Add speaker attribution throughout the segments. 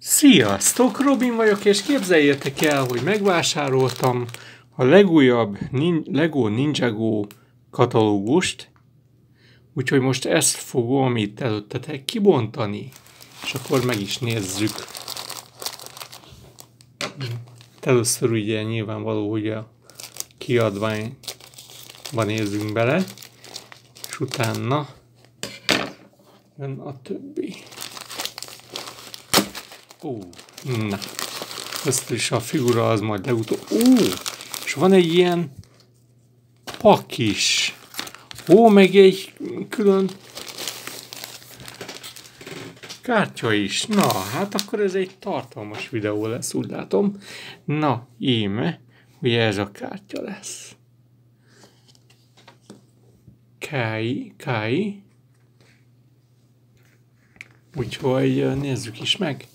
Speaker 1: Sziasztok, Robin vagyok, és képzeljétek el, hogy megvásároltam a legújabb Lego Ninjago katalógust, úgyhogy most ezt fogom itt előttetek kibontani, és akkor meg is nézzük. Először ugye nyilvánvaló, hogy a kiadványban nézzünk bele, és utána jön a többi. Na, ezt is a figura az majd legutóbb. És van egy ilyen pak is. Meg egy külön kártya is. Na, hát akkor ez egy tartalmas videó lesz, úgy látom. Na, íme, ugye ez a kártya lesz. Kai. Úgyhogy nézzük is meg.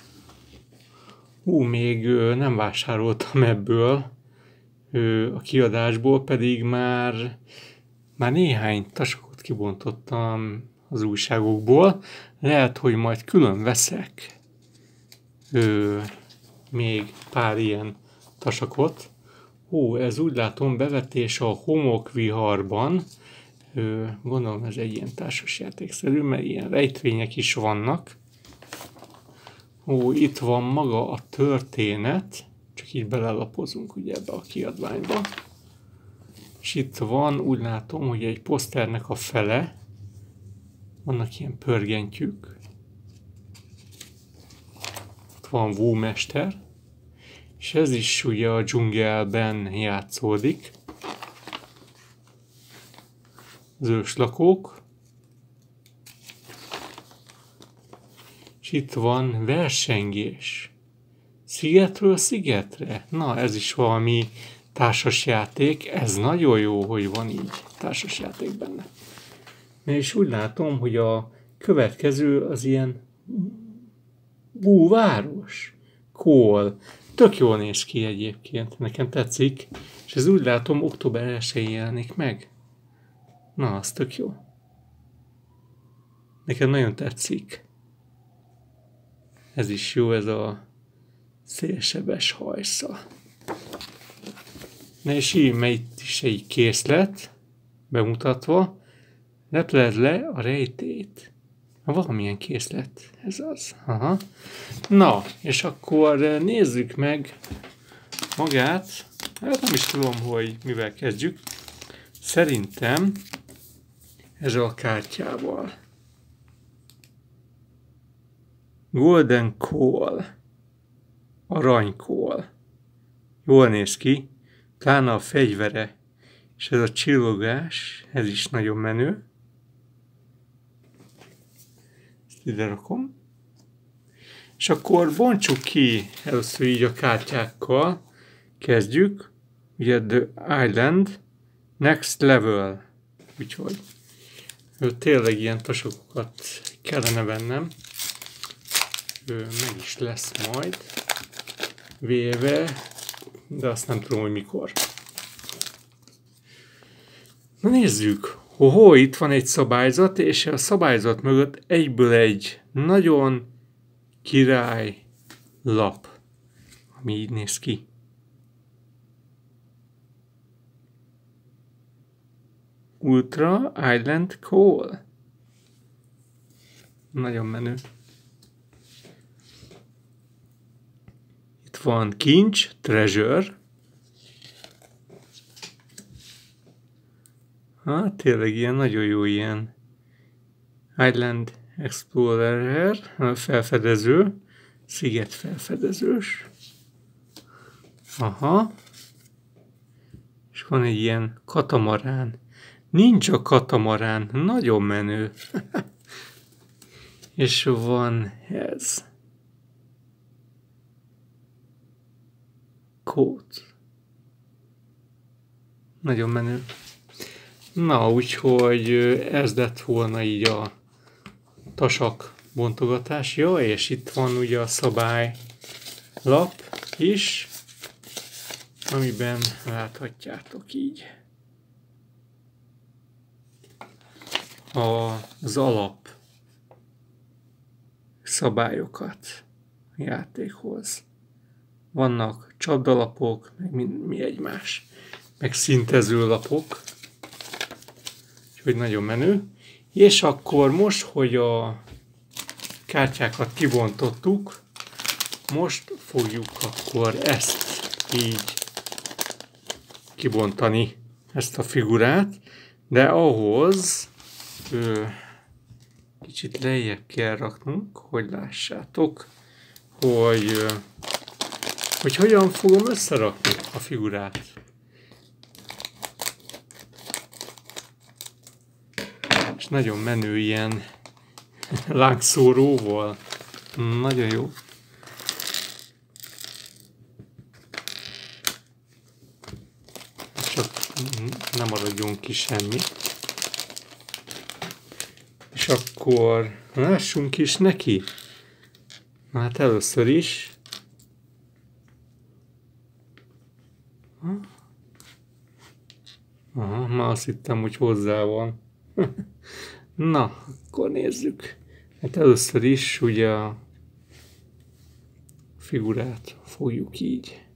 Speaker 1: Még nem vásároltam ebből a kiadásból, pedig már néhány tasakot kibontottam az újságokból. Lehet, hogy majd külön veszek még pár ilyen tasakot. Ez úgy látom bevetés a homokviharban. Gondolom ez egy ilyen társasjátékszerű, mert ilyen rejtvények is vannak. Itt van maga a történet, csak így belelapozunk ugye ebbe a kiadványba. És itt van, úgy látom, hogy egy poszternek a fele, vannak ilyen pörgentyűk. Ott van Vómester, és ez is ugye a dzsungelben játszódik. Az őslakók. És itt van versengés. Szigetről szigetre. Na, ez is valami társasjáték. Ez nagyon jó, hogy van így társasjáték benne. És úgy látom, hogy a következő az ilyen búváros. Cool. Tök jól néz ki egyébként. Nekem tetszik. És ez úgy látom, október 1-én jelenik meg. Na, az tök jó. Nekem nagyon tetszik. Ez is jó, ez a szélsebes hajsza. Na és íme itt is egy készlet bemutatva. Lepled le a rejtét. Valamilyen készlet, ez az. Aha. Na, és akkor nézzük meg magát. Hát nem is tudom, hogy mivel kezdjük. Szerintem ezzel a kártyával. Golden Coal. Aranykól. Jól néz ki. Pláne a fegyvere. És ez a csillogás, ez is nagyon menő. Ezt ide rakom. És akkor bontsuk ki először így a kártyákkal. Kezdjük. Ugye The Island Next Level. Úgyhogy tényleg ilyen tasokokat kellene vennem. Meg is lesz majd véve, de azt nem tudom, hogy mikor. Na nézzük. Itt van egy szabályzat, és a szabályzat mögött egyből egy nagyon király lap, ami így néz ki. Ultra Island Coal. Nagyon menő. Itt van kincs, treasure. Tényleg ilyen nagyon jó ilyen Island Explorer, felfedező, sziget felfedezős. És van egy ilyen katamarán. Ninja katamarán, nagyon menő. És van ez. Kód. Nagyon menő. Na, úgyhogy ez lett volna így a tasak bontogatás. És itt van ugye a szabálylap is, amiben láthatjátok így az alap szabályokat. játékhoz. Vannak csapdalapok, meg mi egymás, meg szintezőlapok, úgyhogy nagyon menő. És akkor most, hogy a kártyákat kibontottuk, most fogjuk akkor ezt így kibontani, ezt a figurát, de ahhoz kicsit lejjebb kell raknunk, hogy lássátok, hogy hogyan fogom összerakni a figurát. És nagyon menő ilyen lángszóróval. Nagyon jó. Csak nem maradjon ki semmi. És akkor lássunk is neki. Na hát először is. Aha, már azt hittem, hogy hozzá van. Na, akkor nézzük. Hát először is ugye a figurát fogjuk így.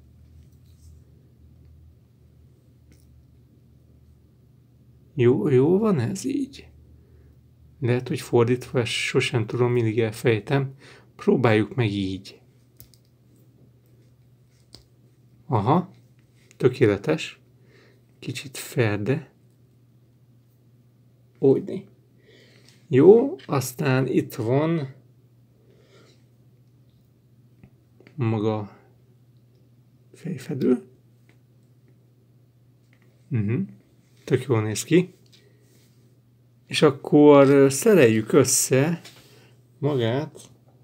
Speaker 1: Jó van ez így? Lehet, hogy fordítva, ezt sosem tudom, mindig elfejtem. Próbáljuk meg így. Aha, tökéletes. Kicsit ferde. Úgyni. Jó, aztán itt van maga fejfedő. Tök jól néz ki. És akkor szereljük össze magát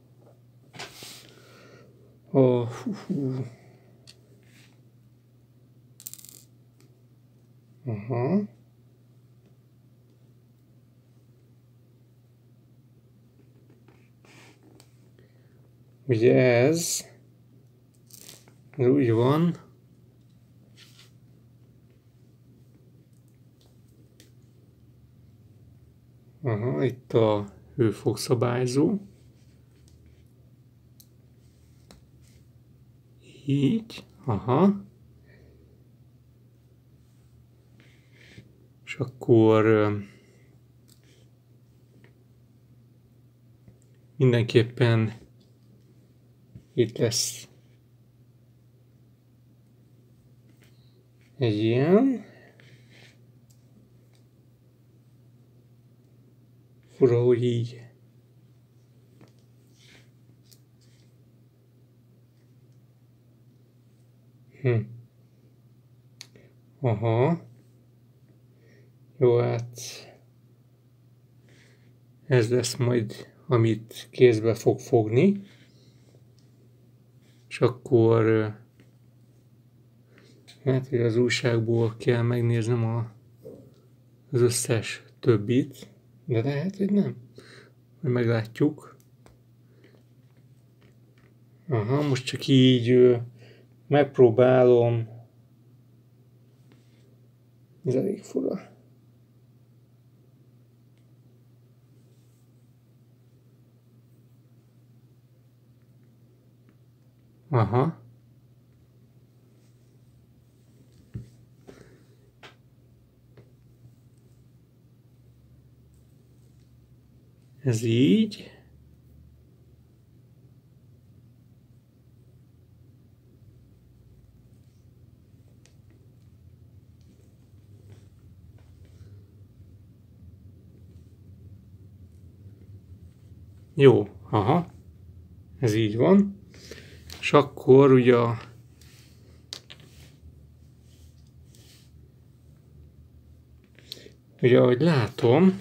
Speaker 1: a Aha. Ugye ez úgy van, aha, itt a hőfok-szabályzó, így, aha, és akkor mindenképpen itt lesz egy ilyen. Fura, hogy így. Aha. Jó, hát ez lesz majd, amit kézbe fog fogni. És akkor hát, hogy az újságból kell megnéznem az összes többit, de lehet, hogy nem. Majd meglátjuk. Aha, most csak így megpróbálom. Ez elég fura. Aha. Ez így. Jó, aha. Ez így van. És akkor ugye ahogy látom,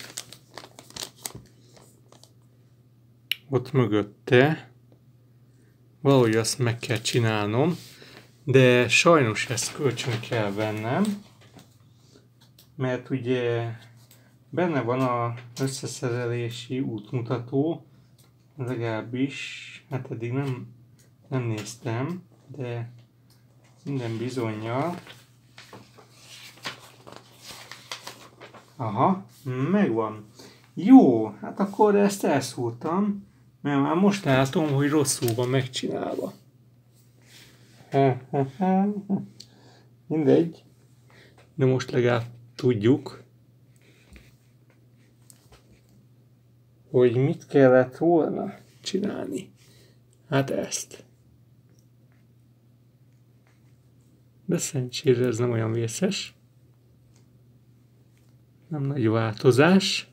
Speaker 1: ott mögötte valahogy azt meg kell csinálnom, de sajnos ezt kölcsön kell vennem, mert ugye benne van az összeszerelési útmutató, legalábbis, hát eddig nem néztem, de minden bizonnyal. Aha, megvan. Jó, hát akkor ezt elszúrtam, Mert már most látom, hogy rosszul van megcsinálva. Mindegy. De most legalább tudjuk, hogy mit kellett volna csinálni. Hát ezt. De szerencsére ez nem olyan vészes. Nem nagy változás.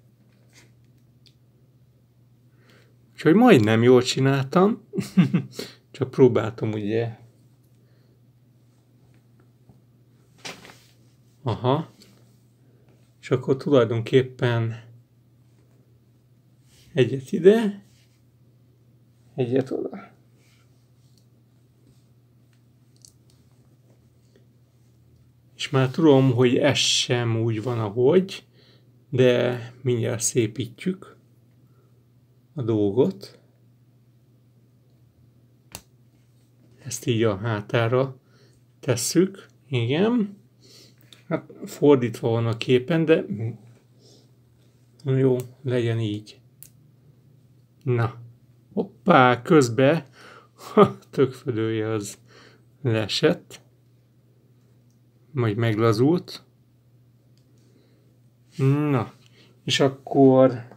Speaker 1: Úgyhogy majdnem jól csináltam. Csak próbáltam ugye. Aha. És akkor tulajdonképpen egyet ide, egyet oda. És már tudom, hogy ez sem úgy van, ahogy, de mindjárt szépítjük a dolgot. Ezt így a hátára tesszük. Igen. Hát fordítva van a képen, de jó, legyen így. Na, hoppá, közben a tökfödője az leesett, majd meglazult. Na, és akkor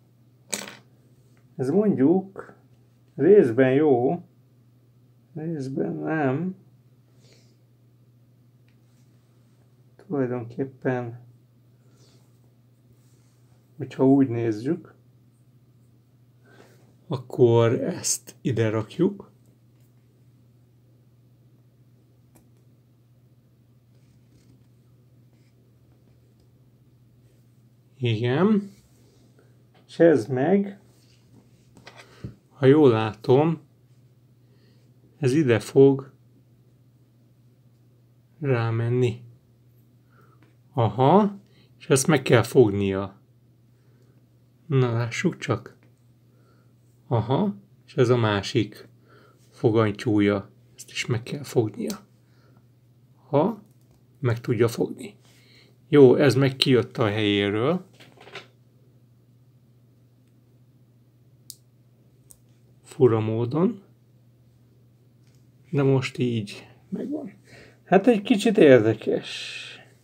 Speaker 1: ez mondjuk részben jó, részben nem. Tulajdonképpen, hogyha úgy nézzük, akkor ezt ide rakjuk. Igen. És ez meg, ha jól látom, ez ide fog rámenni. Aha, és ezt meg kell fognia. Na, lássuk csak. Aha, és ez a másik fogantyúja. Ezt is meg kell fognia. Ha, meg tudja fogni. Jó, ez meg kijött a helyéről. Fura módon. De most így megvan. Hát egy kicsit érdekes.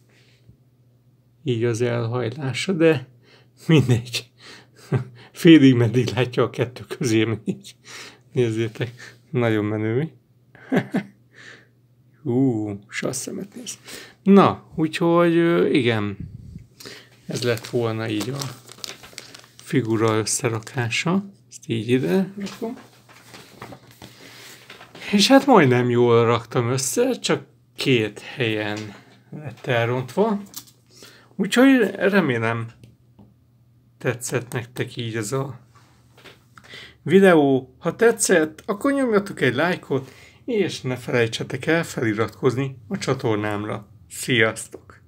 Speaker 1: Így az elhajlása, de mindegy. Félig meddig látja a kettő közé. Nézzétek, nagyon menő, mi? Sasszemet néz. Na, úgyhogy igen, ez lett volna így a figura összerakása. Ezt így ide rakom. És hát majdnem jól raktam össze, csak 2 helyen lett elrontva. Úgyhogy remélem tetszett nektek így ez a videó. Ha tetszett, akkor nyomjatok egy lájkot, és ne felejtsetek el feliratkozni a csatornámra. Sziasztok!